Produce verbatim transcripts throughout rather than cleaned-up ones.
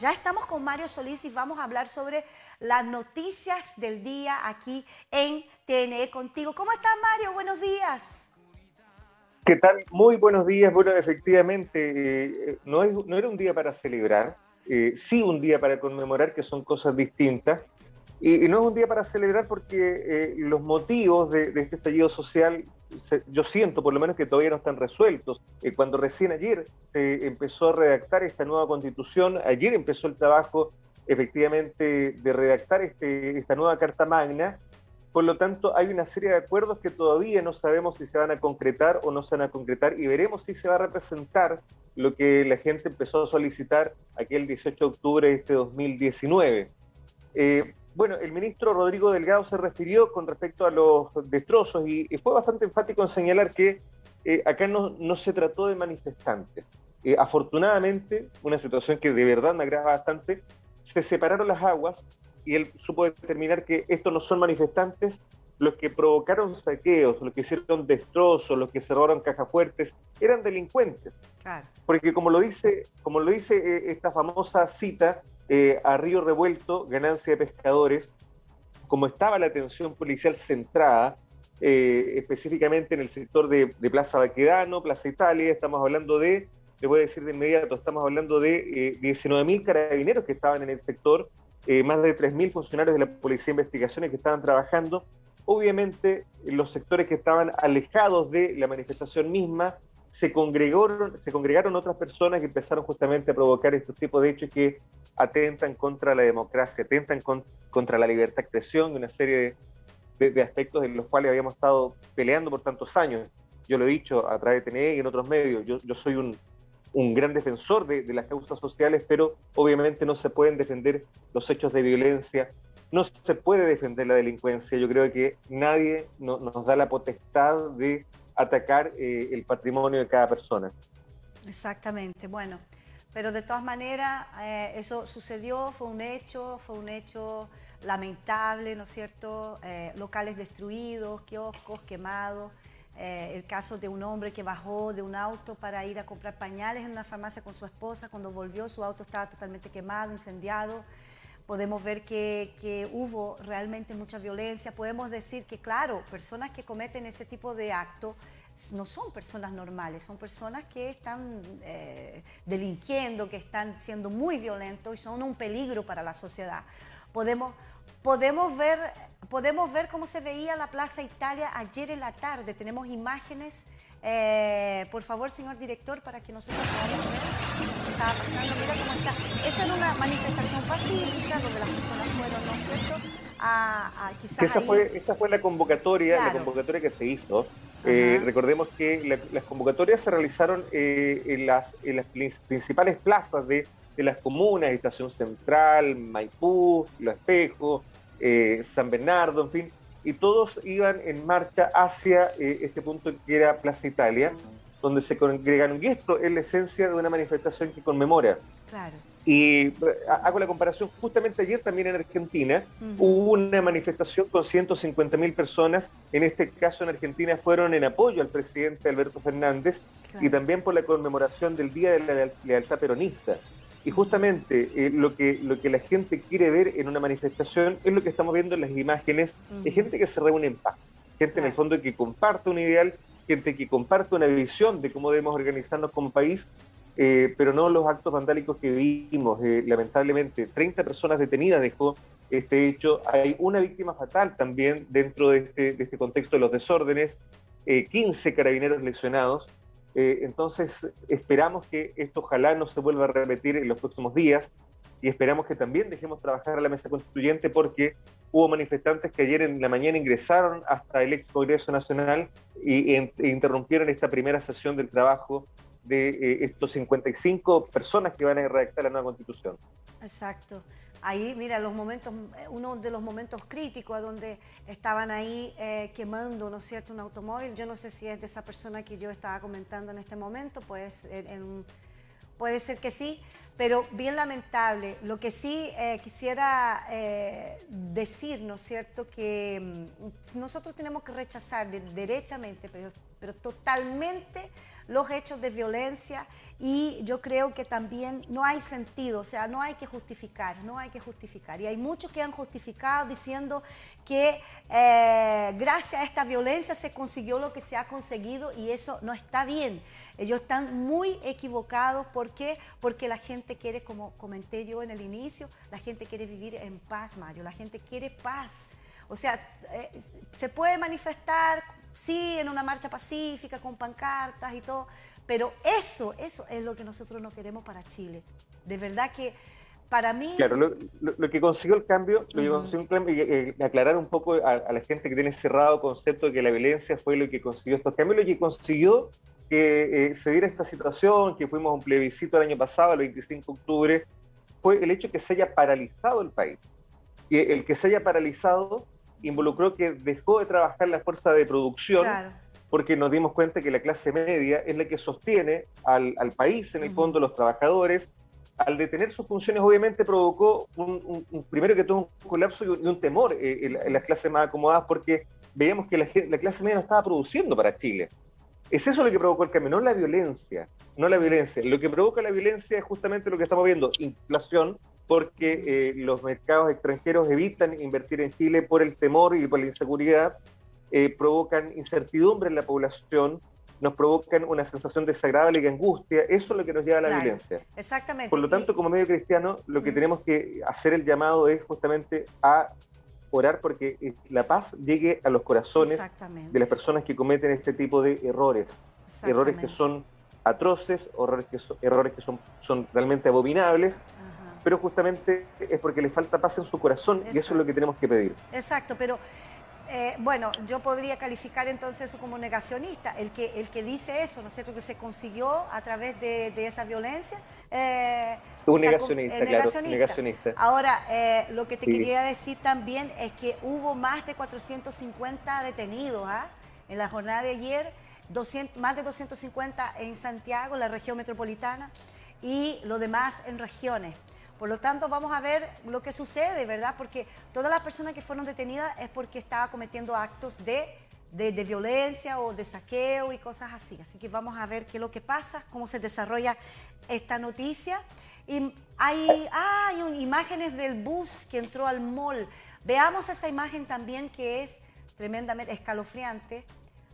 ya estamos con Mario Solís y vamos a hablar sobre las noticias del día aquí en T N E Contigo. ¿Cómo estás, Mario? Buenos días. ¿Qué tal? Muy buenos días. Bueno, efectivamente, eh, no, es, no era un día para celebrar, eh, sí un día para conmemorar, que son cosas distintas. Y, y no es un día para celebrar porque eh, los motivos de, de este estallido social, se, yo siento por lo menos que todavía no están resueltos. Eh, cuando recién ayer se empezó a redactar esta nueva constitución, ayer empezó el trabajo efectivamente de redactar este, esta nueva Carta Magna. Por lo tanto, hay una serie de acuerdos que todavía no sabemos si se van a concretar o no se van a concretar, y veremos si se va a representar lo que la gente empezó a solicitar aquel dieciocho de octubre de este dos mil diecinueve. Eh, bueno, el ministro Rodrigo Delgado se refirió con respecto a los destrozos y, y fue bastante enfático en señalar que eh, acá no, no se trató de manifestantes. Eh, afortunadamente, una situación que de verdad me agrada bastante, se separaron las aguas y él supo determinar que estos no son manifestantes los que provocaron saqueos, los que hicieron destrozos, los que cerraron cajas fuertes, eran delincuentes. Claro. Porque como lo dice, como lo dice eh, esta famosa cita, eh, a río revuelto, ganancia de pescadores, como estaba la atención policial centrada, eh, específicamente en el sector de, de Plaza Baquedano, Plaza Italia, estamos hablando de, le voy a decir de inmediato, estamos hablando de eh, diecinueve mil carabineros que estaban en el sector, eh, más de tres mil funcionarios de la Policía de Investigaciones que estaban trabajando. Obviamente, los sectores que estaban alejados de la manifestación misma, se congregaron, se congregaron otras personas que empezaron justamente a provocar estos tipos de hechos que atentan contra la democracia, atentan con, contra la libertad de expresión y una serie de, de, de aspectos en los cuales habíamos estado peleando por tantos años. Yo lo he dicho a través de T N E y en otros medios, yo, yo soy un, un gran defensor de, de las causas sociales, pero obviamente no se pueden defender los hechos de violencia, no se puede defender la delincuencia. Yo creo que nadie no, nos da la potestad de atacar eh, el patrimonio de cada persona. Exactamente, bueno, pero de todas maneras eh, eso sucedió, fue un hecho, fue un hecho lamentable, ¿no es cierto? Eh, locales destruidos, kioscos quemados, eh, el caso de un hombre que bajó de un auto para ir a comprar pañales en una farmacia con su esposa, cuando volvió su auto estaba totalmente quemado, incendiado. Podemos ver que, que hubo realmente mucha violencia. Podemos decir que, claro, personas que cometen ese tipo de actos no son personas normales, son personas que están eh, delinquiendo, que están siendo muy violentos y son un peligro para la sociedad. Podemos, podemos, ver, podemos ver cómo se veía la Plaza Italia ayer en la tarde. Tenemos imágenes, eh, por favor, señor director, para que nosotros podamos ver qué estaba pasando. Mira cómo está. Esa era una manifestación pacífica donde las personas fueron, ¿no es cierto?, a, a quizás Esa ahí... fue, esa fue la convocatoria, Claro. la convocatoria que se hizo. Eh, Ajá. recordemos que la, las convocatorias se realizaron eh, en, las, en las principales plazas de, de las comunas, Estación Central, Maipú, Los Espejos, eh, San Bernardo, en fin, y todos iban en marcha hacia eh, este punto que era Plaza Italia, donde se congregaron, y esto es la esencia de una manifestación que conmemora. Claro. Y hago la comparación, justamente ayer también en Argentina Uh-huh. hubo una manifestación con ciento cincuenta mil personas, en este caso en Argentina fueron en apoyo al presidente Alberto Fernández, Claro. y también por la conmemoración del Día de la Lealtad Peronista. Y justamente eh, lo, que, lo que la gente quiere ver en una manifestación es lo que estamos viendo en las imágenes, Uh-huh. es gente que se reúne en paz, gente Claro. en el fondo que comparte un ideal, gente que comparte una visión de cómo debemos organizarnos como país. Eh, pero no los actos vandálicos que vimos. Eh, lamentablemente, treinta personas detenidas dejó este hecho. Hay una víctima fatal también dentro de este, de este contexto de los desórdenes, eh, quince carabineros lesionados. Eh, entonces, esperamos que esto ojalá no se vuelva a repetir en los próximos días, y esperamos que también dejemos trabajar a la mesa constituyente, porque hubo manifestantes que ayer en la mañana ingresaron hasta el ex Congreso Nacional y, e, e interrumpieron esta primera sesión del trabajo de eh, estos cincuenta y cinco personas que van a redactar la nueva Constitución. Exacto. Ahí, mira, los momentos, uno de los momentos críticos a donde estaban ahí eh, quemando, ¿no es cierto?, un automóvil. Yo no sé si es de esa persona que yo estaba comentando en este momento, pues en, en, puede ser que sí, pero bien lamentable. Lo que sí eh, quisiera eh, decir, ¿no es cierto?, que mm, nosotros tenemos que rechazar de, derechamente, pero pero totalmente los hechos de violencia, y yo creo que también no hay sentido, o sea, no hay que justificar, no hay que justificar. Y hay muchos que han justificado diciendo que eh, gracias a esta violencia se consiguió lo que se ha conseguido, y eso no está bien. Ellos están muy equivocados. ¿Por qué? Porque la gente quiere, como comenté yo en el inicio, la gente quiere vivir en paz, Mario, la gente quiere paz. O sea, eh, se puede manifestar, sí, en una marcha pacífica, con pancartas y todo, pero eso, eso es lo que nosotros no queremos para Chile. De verdad que para mí... Claro, lo, lo, lo que consiguió el cambio, lo que Uh-huh. consiguió el cambio, y, eh, aclarar un poco a, a la gente que tiene cerrado concepto de que la violencia fue lo que consiguió estos cambios, lo que consiguió que eh, se diera esta situación, que fuimos a un plebiscito el año pasado, el veinticinco de octubre, fue el hecho que se haya paralizado el país. Y el que se haya paralizado involucró que dejó de trabajar la fuerza de producción, claro, porque nos dimos cuenta que la clase media es la que sostiene al, al país, en el uh-huh. fondo, los trabajadores. Al detener sus funciones, obviamente provocó, un, un, un, primero que todo, un colapso y un, y un temor eh, en, en las clases más acomodadas, porque veíamos que la, la clase media no estaba produciendo para Chile. Es eso lo que provocó el cambio, no la violencia, no la violencia. Lo que provoca la violencia es justamente lo que estamos viendo, inflación, porque eh, los mercados extranjeros evitan invertir en Chile por el temor y por la inseguridad, eh, provocan incertidumbre en la población, nos provocan una sensación desagradable y angustia. Eso es lo que nos lleva a la claro, violencia. Exactamente. Por lo tanto, y... como medio cristiano, lo que tenemos que hacer el llamado es justamente a orar porque la paz llegue a los corazones de las personas que cometen este tipo de errores. Errores que son atroces, errores que son, errores que son, son realmente abominables, ajá, pero justamente es porque les falta paz en su corazón. Exacto. Y eso es lo que tenemos que pedir. Exacto, pero eh, bueno, yo podría calificar entonces eso como negacionista, el que, el que dice eso, ¿no es cierto?, que se consiguió a través de, de esa violencia. Eh, Un negacionista, con, eh, negacionista. Claro, negacionista. Ahora, eh, lo que te sí. quería decir también es que hubo más de cuatrocientos cincuenta detenidos ¿eh? en la jornada de ayer, doscientos, más de doscientos cincuenta en Santiago, la región metropolitana, y lo demás en regiones. Por lo tanto, vamos a ver lo que sucede, ¿verdad? Porque todas las personas que fueron detenidas es porque estaba cometiendo actos de, de, de violencia o de saqueo y cosas así. Así que vamos a ver qué es lo que pasa, cómo se desarrolla esta noticia. Y hay, ah, hay imágenes del bus que entró al mall. Veamos esa imagen también, que es tremendamente escalofriante.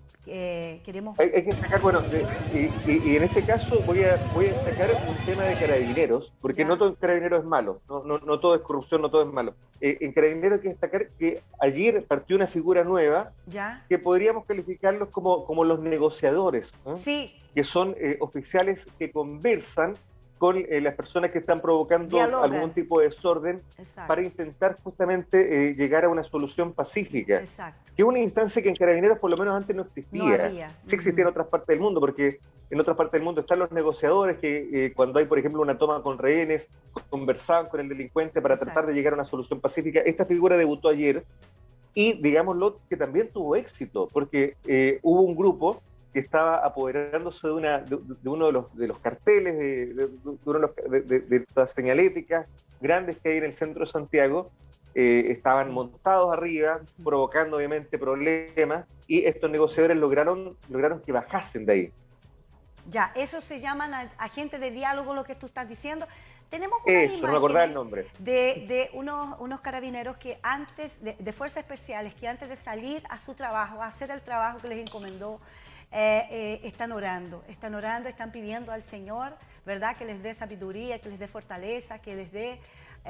Eh, queremos... hay, hay que destacar, bueno, de, y, y, y en este caso voy a, voy a destacar un tema de Carabineros, porque ya. no todo en Carabineros es malo, no, no, no todo es corrupción, no todo es malo. Eh, en Carabineros hay que destacar que ayer partió una figura nueva, ¿Ya? que podríamos calificarlos como, como los negociadores, ¿eh? Sí. Que son eh, oficiales que conversan con eh, las personas que están provocando Dialogan. algún tipo de desorden. Exacto. Para intentar justamente eh, llegar a una solución pacífica. Exacto. Que es una instancia que en Carabineros por lo menos antes no existía. No había. Sí existía uh-huh. en otras partes del mundo, porque en otras partes del mundo están los negociadores que eh, cuando hay, por ejemplo, una toma con rehenes, conversaban con el delincuente para Exacto. tratar de llegar a una solución pacífica. Esta figura debutó ayer y, digámoslo, que también tuvo éxito, porque eh, hubo un grupo que estaba apoderándose de, una, de, de uno de los, de los carteles, de, de, de, uno de, los, de, de, de las señaléticas grandes que hay en el centro de Santiago. Eh, estaban montados arriba, provocando obviamente problemas, y estos negociadores lograron, lograron que bajasen de ahí. Ya, eso se llaman agentes de diálogo, lo que tú estás diciendo. Tenemos una Eso, imagen no me acordaba el nombre. de, de unos, unos carabineros que antes, de, de fuerzas especiales, que antes de salir a su trabajo, a hacer el trabajo que les encomendó, Eh, eh, están orando, están orando, están pidiendo al Señor, ¿verdad?, que les dé sabiduría, que les dé fortaleza, que les dé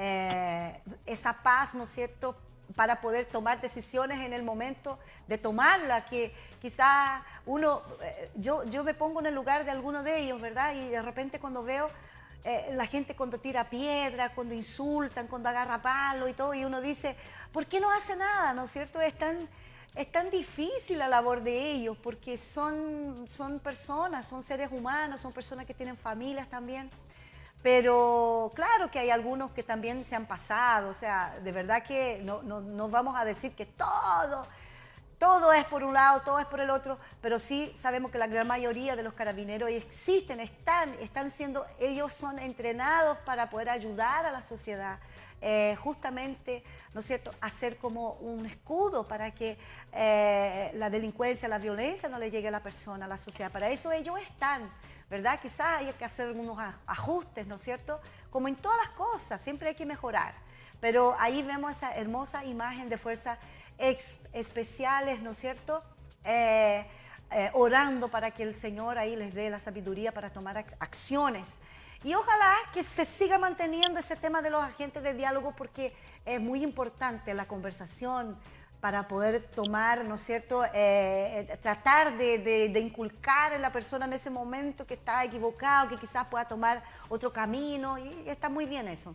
eh, esa paz, ¿no es cierto?, para poder tomar decisiones en el momento de tomarla, que quizá uno, eh, yo, yo me pongo en el lugar de alguno de ellos, ¿verdad?, y de repente cuando veo eh, la gente cuando tira piedra, cuando insultan, cuando agarra palo y todo, y uno dice, ¿por qué no hace nada?, ¿no es cierto? Es tan... Es tan difícil la labor de ellos porque son, son personas, son seres humanos, son personas que tienen familias también. Pero claro que hay algunos que también se han pasado, o sea, de verdad que no, no, no vamos a decir que todo, todo es por un lado, todo es por el otro, pero sí sabemos que la gran mayoría de los carabineros existen, están, están siendo, ellos son entrenados para poder ayudar a la sociedad. Eh, justamente, ¿no es cierto?, hacer como un escudo para que eh, la delincuencia, la violencia no le llegue a la persona, a la sociedad. Para eso ellos están, ¿verdad? Quizás hay que hacer algunos ajustes, ¿no es cierto? Como en todas las cosas, siempre hay que mejorar. Pero ahí vemos esa hermosa imagen de fuerzas ex especiales, ¿no es cierto?, eh, eh, orando para que el Señor ahí les dé la sabiduría para tomar ac acciones. Y ojalá que se siga manteniendo ese tema de los agentes de diálogo, porque es muy importante la conversación para poder tomar, ¿no es cierto?, eh, tratar de, de, de inculcar en la persona en ese momento que está equivocado, que quizás pueda tomar otro camino, y está muy bien eso.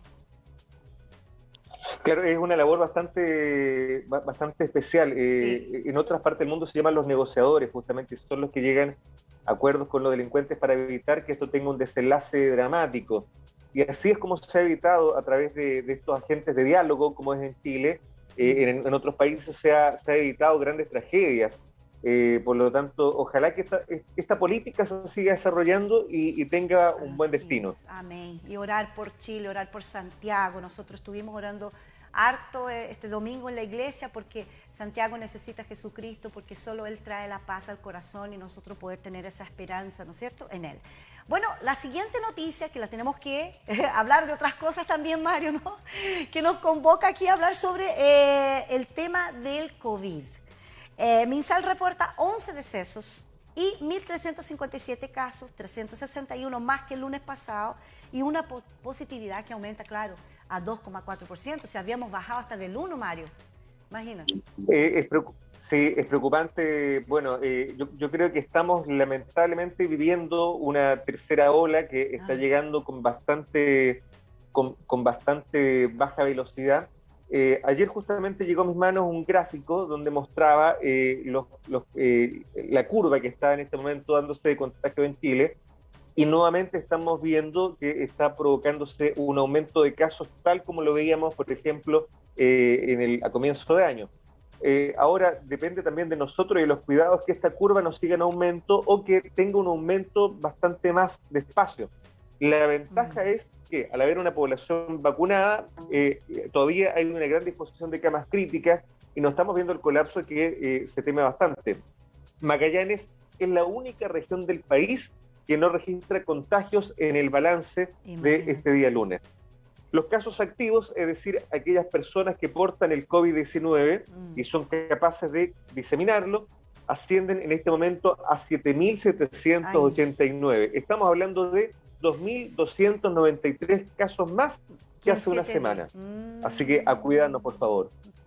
Claro, es una labor bastante, bastante especial. Eh, Sí. En otras partes del mundo se llaman los negociadores, justamente, son los que llegan a acuerdos con los delincuentes para evitar que esto tenga un desenlace dramático. Y así es como se ha evitado a través de, de estos agentes de diálogo, como es en Chile. Eh, en, en otros países se ha, se ha evitado grandes tragedias. Eh, por lo tanto, ojalá que esta, esta política se siga desarrollando y, y tenga un buen Así destino. es, amén. Y orar por Chile, orar por Santiago. Nosotros estuvimos orando harto este domingo en la iglesia porque Santiago necesita a Jesucristo, porque solo Él trae la paz al corazón y nosotros poder tener esa esperanza, ¿no es cierto?, en Él. Bueno, la siguiente noticia, que la tenemos que eh, hablar de otras cosas también, Mario, ¿no?, que nos convoca aquí a hablar sobre eh, el tema del COVID. Eh, MinSal reporta once decesos y mil trescientos cincuenta y siete casos, trescientos sesenta y uno más que el lunes pasado, y una po positividad que aumenta, claro, a dos coma cuatro por ciento. O sea, habíamos bajado hasta del uno, Mario. Imagínate. Eh, es sí, es preocupante. Bueno, eh, yo, yo creo que estamos lamentablemente viviendo una tercera ola que está Ay. llegando con bastante, con, con bastante baja velocidad. Eh, ayer justamente llegó a mis manos un gráfico donde mostraba eh, los, los, eh, la curva que está en este momento dándose de contagio en Chile, y nuevamente estamos viendo que está provocándose un aumento de casos tal como lo veíamos, por ejemplo, eh, en el, a comienzo de año. Eh, ahora depende también de nosotros y de los cuidados que esta curva no siga en aumento o que tenga un aumento bastante más despacio. La ventaja Mm. es que al haber una población vacunada, eh, todavía hay una gran disposición de camas críticas y no estamos viendo el colapso que eh, se teme bastante. Magallanes es la única región del país que no registra contagios en el balance Imagínate. de este día lunes. Los casos activos, es decir, aquellas personas que portan el COVID diecinueve Mm. y son capaces de diseminarlo, ascienden en este momento a siete mil setecientos ochenta y nueve. Estamos hablando de dos mil doscientos noventa y tres casos más que hace una semana. Mm. Así que a cuidarnos, por favor.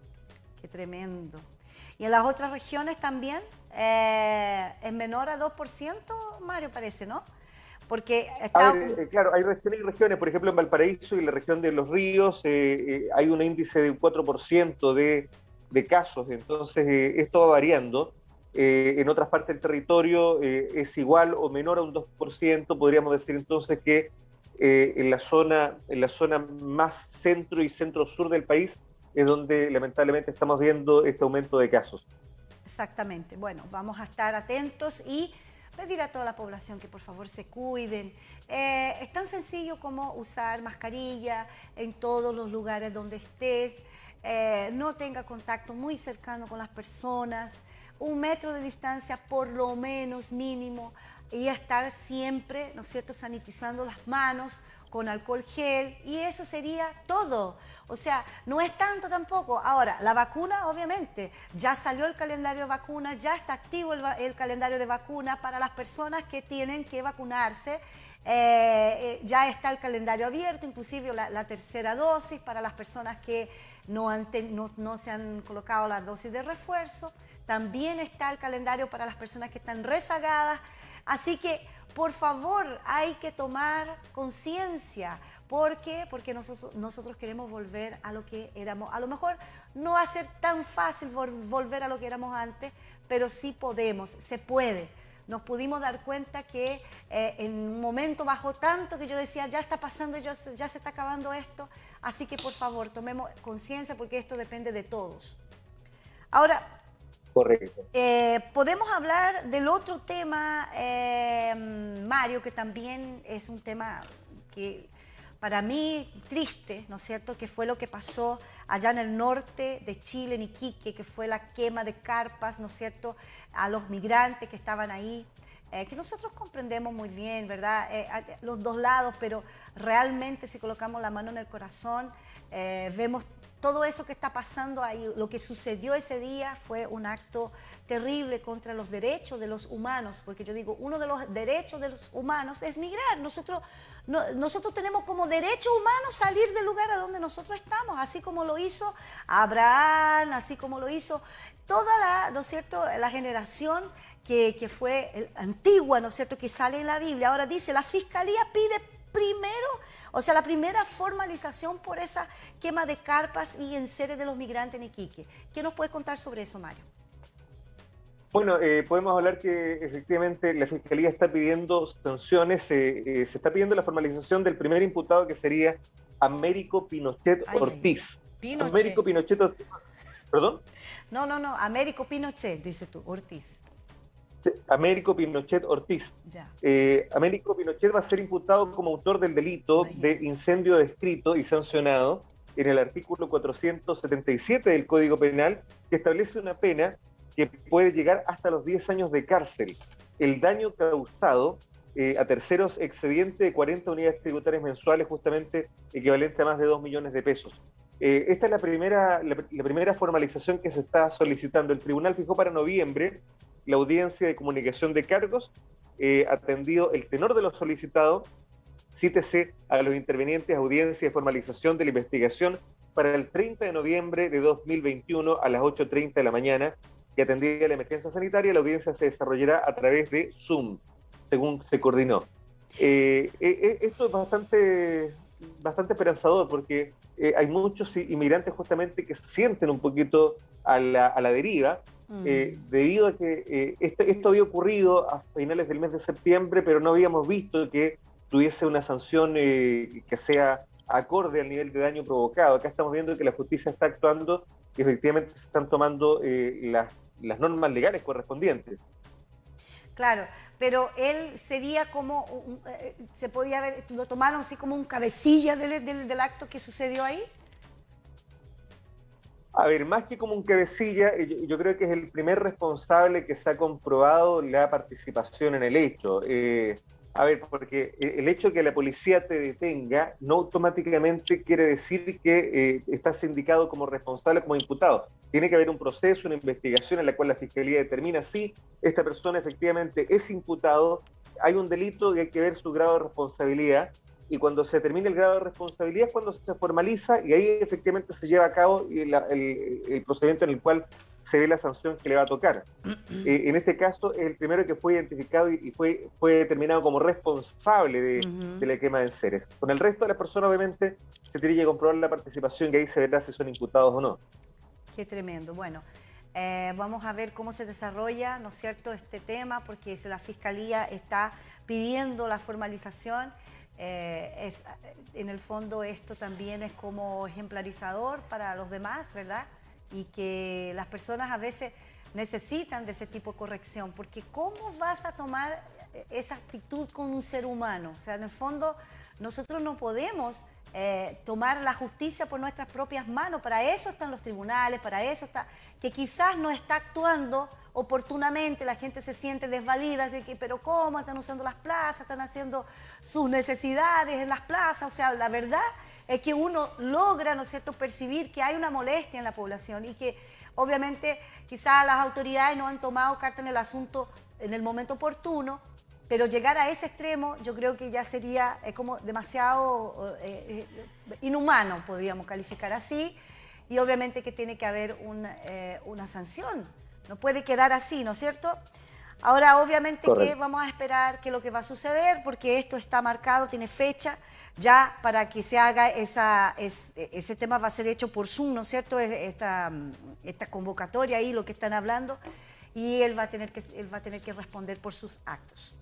Qué tremendo. ¿Y en las otras regiones también? Eh, ¿Es menor a dos por ciento, Mario, parece, no? Porque está... A ver, eh, claro, hay regiones y regiones. Por ejemplo, en Valparaíso y la región de Los Ríos eh, eh, hay un índice de un cuatro por ciento de, de casos. Entonces, eh, esto va variando. Eh, en otras partes del territorio eh, es igual o menor a un dos por ciento. Podríamos decir entonces que eh, en, la zona, en la zona más centro y centro-sur del país es donde lamentablemente estamos viendo este aumento de casos. Exactamente. Bueno, vamos a estar atentos y pedir a toda la población que por favor se cuiden. Eh, es tan sencillo como usar mascarilla en todos los lugares donde estés, eh, no tenga contacto muy cercano con las personas, un metro de distancia por lo menos mínimo, y estar siempre, ¿no es cierto?, sanitizando las manos con alcohol gel, y eso sería todo. O sea, no es tanto tampoco. Ahora, la vacuna, obviamente, ya salió el calendario de vacuna, ya está activo el, el calendario de vacuna para las personas que tienen que vacunarse. Eh, eh, ya está el calendario abierto, inclusive la, la tercera dosis para las personas que no, han ten, no, no se han colocado la dosis de refuerzo. También está el calendario para las personas que están rezagadas. Así que, por favor, hay que tomar conciencia. ¿Por qué? Porque nosotros, nosotros queremos volver a lo que éramos. A lo mejor no va a ser tan fácil volver a lo que éramos antes, pero sí podemos, se puede. Nos pudimos dar cuenta que eh, en un momento bajó tanto que yo decía, ya está pasando, ya se, ya se está acabando esto. Así que, por favor, tomemos conciencia porque esto depende de todos. Ahora, Correcto. Eh, podemos hablar del otro tema, eh, Mario, que también es un tema que para mí triste, ¿no es cierto?, que fue lo que pasó allá en el norte de Chile, en Iquique, que fue la quema de carpas, ¿no es cierto?, a los migrantes que estaban ahí, eh, que nosotros comprendemos muy bien, ¿verdad?, eh, los dos lados, pero realmente si colocamos la mano en el corazón, eh, vemos todo eso que está pasando ahí. Lo que sucedió ese día fue un acto terrible contra los derechos de los humanos, porque yo digo, uno de los derechos de los humanos es migrar. Nosotros, no, nosotros tenemos como derecho humano salir del lugar a donde nosotros estamos, así como lo hizo Abraham, así como lo hizo toda la, ¿no es cierto?, la generación que, que fue el, antigua, ¿no es cierto?, que sale en la Biblia. Ahora dice, la Fiscalía pide primero, o sea, la primera formalización por esa quema de carpas y enseres de los migrantes en Iquique. ¿Qué nos puedes contar sobre eso, Mario? Bueno, eh, podemos hablar que efectivamente la Fiscalía está pidiendo sanciones, eh, eh, se está pidiendo la formalización del primer imputado, que sería Américo Pinochet Ay, Ortiz. ay, Pinochet. Américo Pinochet Ortiz. ¿Perdón? No, no, no, Américo Pinochet, dice tú, Ortiz. Américo Pinochet Ortiz. Ya. Eh, Américo Pinochet va a ser imputado como autor del delito de incendio descrito y sancionado en el artículo cuatrocientos setenta y siete del Código Penal, que establece una pena que puede llegar hasta los diez años de cárcel. El daño causado eh, a terceros excedente de cuarenta unidades tributarias mensuales, justamente equivalente a más de dos millones de pesos. Eh, esta es la primera, la, la primera formalización que se está solicitando. El tribunal fijó para noviembre la audiencia de comunicación de cargos, eh, atendido el tenor de lo solicitado, cítese a los intervenientes audiencia de formalización de la investigación para el treinta de noviembre de dos mil veintiuno a las ocho treinta de la mañana, que atendía la emergencia sanitaria. La audiencia se desarrollará a través de Zoom, según se coordinó. Eh, eh, esto es bastante, bastante esperanzador, porque eh, hay muchos inmigrantes justamente que se sienten un poquito a la, a la deriva, Eh, debido a que eh, esto, esto había ocurrido a finales del mes de septiembre, pero no habíamos visto que tuviese una sanción eh, que sea acorde al nivel de daño provocado. Acá estamos viendo que la justicia está actuando y efectivamente se están tomando eh, las, las normas legales correspondientes. Claro, pero él sería como, un, eh, se podía ver, lo tomaron así como un cabecilla del, del, del acto que sucedió ahí. A ver, más que como un cabecilla, yo, yo creo que es el primer responsable que se ha comprobado la participación en el hecho. Eh, a ver, porque el hecho de que la policía te detenga no automáticamente quiere decir que eh, estás indicado como responsable, como imputado. Tiene que haber un proceso, una investigación en la cual la Fiscalía determina si esta persona efectivamente es imputado, hay un delito y hay que ver su grado de responsabilidad. Y cuando se determina el grado de responsabilidad es cuando se formaliza y ahí efectivamente se lleva a cabo el, el, el procedimiento en el cual se ve la sanción que le va a tocar. Eh, en este caso, el primero que fue identificado y, y fue, fue determinado como responsable de, uh-huh. de la quema de enseres. Con el resto de las personas, obviamente, se tiene que comprobar la participación y ahí se verá si son imputados o no. Qué tremendo. Bueno, eh, vamos a ver cómo se desarrolla, ¿no es cierto?, este tema, porque si la Fiscalía está pidiendo la formalización. Eh, es, en el fondo esto también es como ejemplarizador para los demás, ¿verdad? Y que las personas a veces necesitan de ese tipo de corrección, porque ¿cómo vas a tomar esa actitud con un ser humano? O sea, en el fondo nosotros no podemos eh, tomar la justicia por nuestras propias manos. Para eso están los tribunales, para eso está, que quizás no está actuando oportunamente, la gente se siente desvalida, así que, pero ¿cómo? Están usando las plazas, están haciendo sus necesidades en las plazas. O sea, la verdad es que uno logra, ¿no es cierto?, percibir que hay una molestia en la población y que obviamente quizás las autoridades no han tomado carta en el asunto en el momento oportuno, pero llegar a ese extremo yo creo que ya sería eh, como demasiado eh, eh, inhumano, podríamos calificar así, y obviamente que tiene que haber un, eh, una sanción. No puede quedar así, ¿no es cierto? Ahora, obviamente Correcto. que vamos a esperar qué es lo que va a suceder, porque esto está marcado, tiene fecha, ya para que se haga esa, es, ese tema va a ser hecho por Zoom, ¿no es cierto? Esta, esta convocatoria ahí, lo que están hablando, y él va a tener que, él va a tener que responder por sus actos.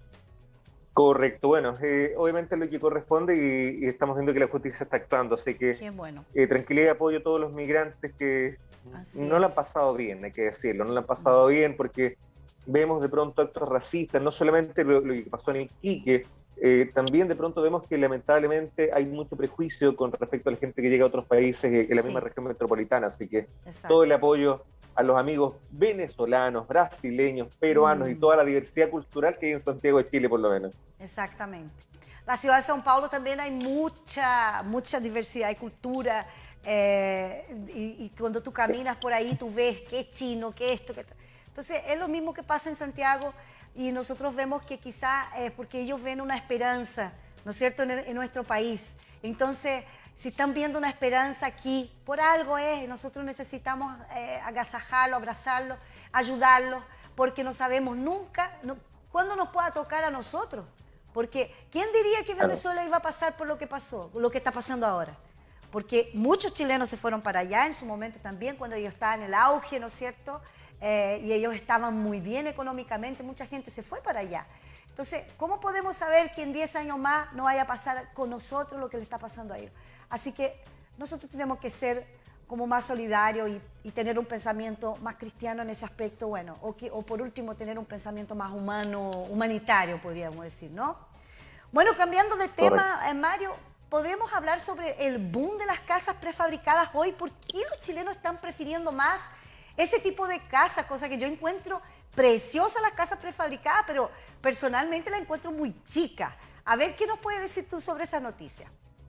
Correcto, bueno, eh, obviamente es lo que corresponde y, y estamos viendo que la justicia está actuando, así que Qué bueno. eh, tranquilidad y apoyo a todos los migrantes que Así no lo han es. pasado bien, hay que decirlo, no lo han pasado bien porque vemos de pronto actos racistas, no solamente lo, lo que pasó en Iquique, eh, también de pronto vemos que lamentablemente hay mucho prejuicio con respecto a la gente que llega a otros países eh, en la misma Sí, región metropolitana, así que todo el exacto. apoyo a los amigos venezolanos, brasileños, peruanos y Mm, toda la diversidad cultural que hay en Santiago de Chile por lo menos. exactamente. La ciudad de São Paulo también hay mucha, mucha diversidad y cultura. eh, y, y cuando tú caminas por ahí, tú ves qué chino, qué esto, qué... Entonces, es lo mismo que pasa en Santiago y nosotros vemos que quizá es porque ellos ven una esperanza, ¿no es cierto?, en, en nuestro país. Entonces, si están viendo una esperanza aquí, por algo es, nosotros necesitamos eh, agasajarlo, abrazarlo, ayudarlo, porque no sabemos nunca no, cuándo nos pueda tocar a nosotros. Porque, ¿quién diría que Claro. Venezuela iba a pasar por lo que pasó, lo que está pasando ahora? Porque muchos chilenos se fueron para allá en su momento también, cuando ellos estaban en el auge, ¿no es cierto? Eh, y ellos estaban muy bien económicamente, mucha gente se fue para allá. Entonces, ¿cómo podemos saber que en diez años más no vaya a pasar con nosotros lo que le está pasando a ellos? Así que nosotros tenemos que ser como más solidarios y, y tener un pensamiento más cristiano en ese aspecto, bueno, o, que, o por último tener un pensamiento más humano, humanitario, podríamos decir, ¿no? Bueno, cambiando de Correcto. tema, eh, Mario, ¿podemos hablar sobre el boom de las casas prefabricadas hoy? ¿Por qué los chilenos están prefiriendo más ese tipo de casas? Cosa que yo encuentro preciosa las casas prefabricadas, pero personalmente la encuentro muy chica. A ver, ¿qué nos puedes decir tú sobre esa noticia?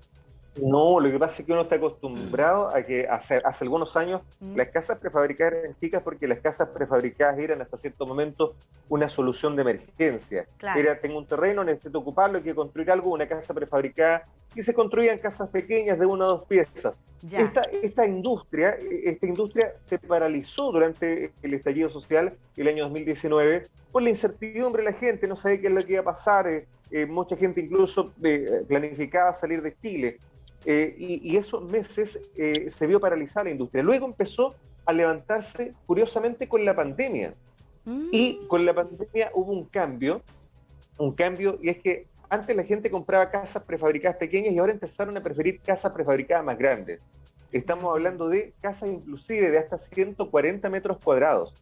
No, lo que pasa es que uno está acostumbrado a que hace, hace algunos años ¿Mm? las casas prefabricadas eran chicas porque las casas prefabricadas eran hasta cierto momento una solución de emergencia. Claro, Era, tengo un terreno, necesito ocuparlo, hay que construir algo, una casa prefabricada, y se construían casas pequeñas de una o dos piezas. ya. Esta, esta industria, esta industria se paralizó durante el estallido social el año dos mil diecinueve por la incertidumbre de la gente, no sabía qué es lo que iba a pasar, eh, eh, mucha gente incluso eh, planificaba salir de Chile. Eh, y, y, esos meses eh, se vio paralizada la industria. Luego empezó a levantarse, curiosamente, con la pandemia. Y Mm, con la pandemia hubo un cambio, un cambio, y es que antes la gente compraba casas prefabricadas pequeñas y ahora empezaron a preferir casas prefabricadas más grandes. Estamos imagínate, hablando de casas inclusive de hasta ciento cuarenta metros cuadrados.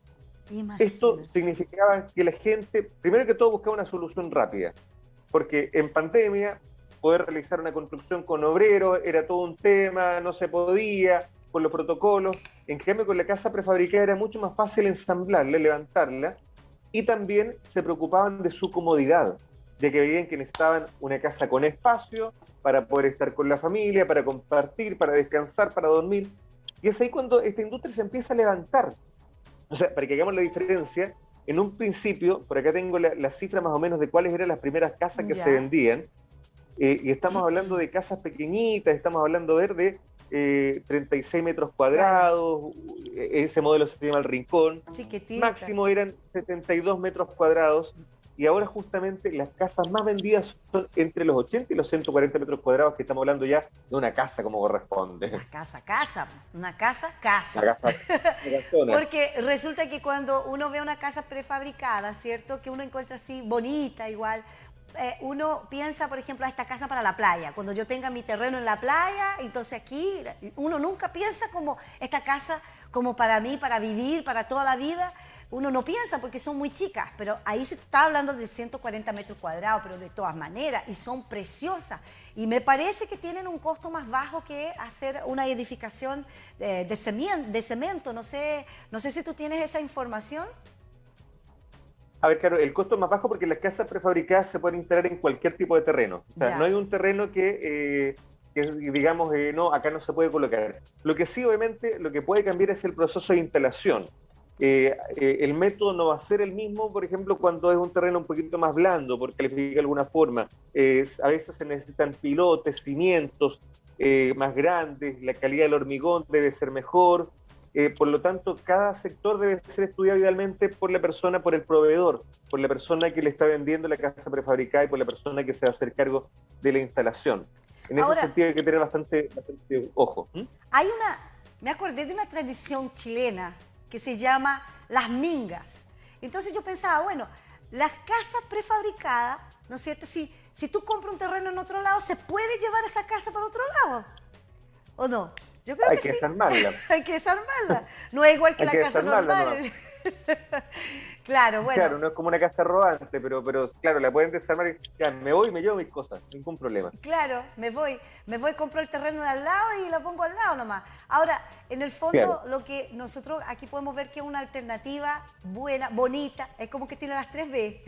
Esto imagínate. significaba que la gente, primero que todo, buscaba una solución rápida, porque en pandemia poder realizar una construcción con obreros era todo un tema, no se podía, con los protocolos. En cambio, con la casa prefabricada era mucho más fácil ensamblarla, levantarla, y también se preocupaban de su comodidad, de que veían que necesitaban una casa con espacio para poder estar con la familia, para compartir, para descansar, para dormir. Y es ahí cuando esta industria se empieza a levantar. O sea, para que hagamos la diferencia, en un principio, por acá tengo la, la cifra más o menos de cuáles eran las primeras casas que se Ya, vendían, eh, y estamos hablando de casas pequeñitas, estamos hablando de, de eh, treinta y seis metros claro, cuadrados, ese modelo se llama El Rincón, chiquitita. máximo eran setenta y dos metros cuadrados, y ahora justamente las casas más vendidas son entre los ochenta y los ciento cuarenta metros cuadrados, que estamos hablando ya de una casa como corresponde. Una casa, casa, una casa, casa. Una casa, una casona. Porque resulta que cuando uno ve una casa prefabricada, ¿cierto? Que uno encuentra así bonita igual, eh, uno piensa, por ejemplo, a esta casa para la playa. Cuando yo tenga mi terreno en la playa, entonces aquí uno nunca piensa como esta casa como para mí, para vivir, para toda la vida. Uno no piensa porque son muy chicas, pero ahí se está hablando de ciento cuarenta metros cuadrados, pero de todas maneras, y son preciosas. Y me parece que tienen un costo más bajo que hacer una edificación de, de, cemento, de cemento. No sé, no sé si tú tienes esa información. A ver, claro, el costo es más bajo porque las casas prefabricadas se pueden instalar en cualquier tipo de terreno. O sea, no Ya, hay un terreno que, eh, que digamos, eh, no, acá no se puede colocar. Lo que sí, obviamente, lo que puede cambiar es el proceso de instalación. Eh, eh, el método no va a ser el mismo, por ejemplo, cuando es un terreno un poquito más blando, por calificar de alguna forma. Eh, a veces se necesitan pilotes, cimientos eh, más grandes, la calidad del hormigón debe ser mejor. Eh, por lo tanto, cada sector debe ser estudiado idealmente por la persona, por el proveedor, por la persona que le está vendiendo la casa prefabricada y por la persona que se va a hacer cargo de la instalación. En ese ahora, sentido hay que tener bastante, bastante ojo. ¿Mm? hay una, me acordé de una tradición chilena que se llama las mingas. Entonces yo pensaba, bueno, las casas prefabricadas, ¿no es cierto? Si, si tú compras un terreno en otro lado, ¿se puede llevar esa casa para otro lado? ¿O no? Yo creo Hay que que sí. desarmarla. Hay que desarmarla. No es igual que Hay la que casa desarmarla, normal. ¿no? Claro, bueno. Claro, no es como una casa rodante, pero, pero claro, la pueden desarmar y ya, me voy y me llevo mis cosas, ningún problema. Claro, me voy, me voy, compro el terreno de al lado y la pongo al lado nomás. Ahora, en el Claro. fondo, lo que nosotros aquí podemos ver que es una alternativa buena, bonita, es como que tiene las tres B.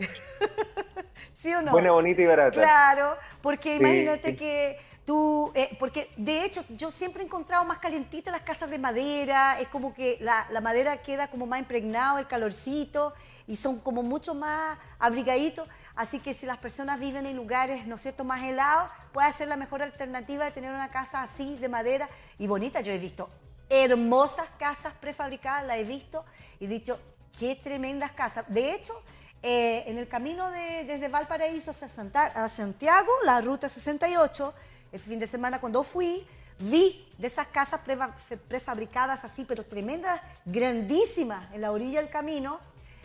¿Sí o no? Buena, bonita y barata. Claro, porque imagínate Sí, que tú, eh, porque de hecho yo siempre he encontrado más calientitas las casas de madera, es como que la, la madera queda como más impregnado, el calorcito, y son como mucho más abrigaditos, así que si las personas viven en lugares, ¿no es cierto?, más helados, puede ser la mejor alternativa de tener una casa así de madera y bonita. Yo he visto hermosas casas prefabricadas, las he visto y he dicho, qué tremendas casas. De hecho, eh, en el camino de, desde Valparaíso hacia Santa, a Santiago, la ruta sesenta y ocho, el fin de semana cuando fui, vi de esas casas prefa- prefabricadas así, pero tremendas, grandísimas, en la orilla del camino,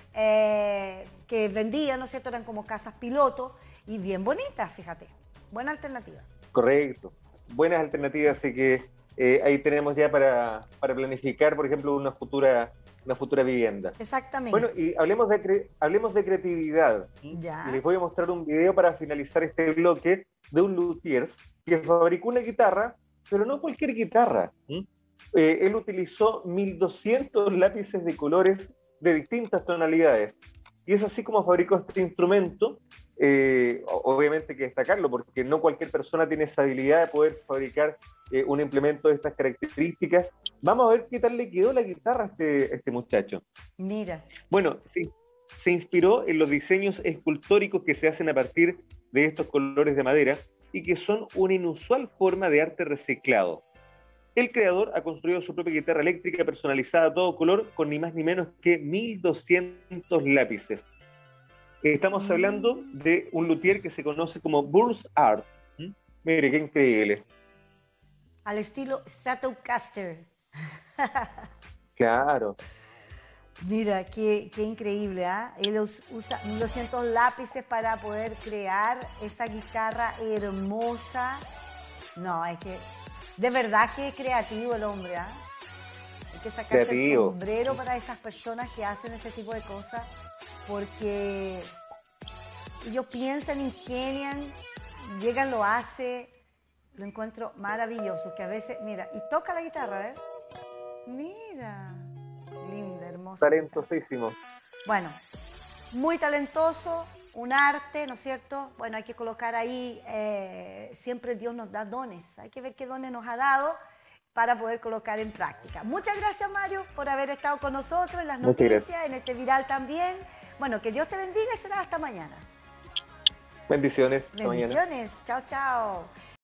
eh, que vendían, ¿no es cierto? Eran como casas piloto y bien bonitas, fíjate. Buena alternativa. correcto. Buenas alternativas, así que eh, ahí tenemos ya para, para planificar, por ejemplo, una futura, una futura vivienda. Bueno, Exactamente. y hablemos de, cre- hablemos de creatividad. ¿m? Y Ya. les voy a mostrar un video para finalizar este bloque de un luthier que fabricó una guitarra, pero no cualquier guitarra. ¿m? Eh, él utilizó mil doscientos lápices de colores de distintas tonalidades. Y es así como fabricó este instrumento. Eh, obviamente hay que destacarlo, porque no cualquier persona tiene esa habilidad de poder fabricar eh, un implemento de estas características. Vamos a ver qué tal le quedó la guitarra a este, a este muchacho. Mira. Bueno, sí, se inspiró en los diseños escultóricos que se hacen a partir de estos colores de madera y que son una inusual forma de arte reciclado. El creador ha construido su propia guitarra eléctrica personalizada a todo color con ni más ni menos que mil doscientos lápices. Estamos hablando Mm. de un luthier que se conoce como Burns Art. ¿Mm? Mire, qué increíble. Al estilo Stratocaster. Claro, Mira, qué, qué increíble, ¿ah? Él us- usa mil doscientos lápices para poder crear esa guitarra hermosa. No, es que de verdad que es creativo el hombre, ¿ah? Hay que sacarse el creativo. sombrero para esas personas que hacen ese tipo de cosas, porque ellos piensan, ingenian, llegan, lo hace, lo encuentro maravilloso, que a veces, mira, y toca la guitarra, a ver. Mira, linda, hermosa guitarra. Talentosísimo. Bueno, muy talentoso, un arte, ¿no es cierto? Bueno, hay que colocar ahí, eh, siempre Dios nos da dones, hay que ver qué dones nos ha dado para poder colocar en práctica. Muchas gracias, Mario, por haber estado con nosotros en las Muchas gracias. noticias, en este viral también. Bueno, que Dios te bendiga y será hasta mañana. Bendiciones. Hasta mañana. Bendiciones, chao, chao.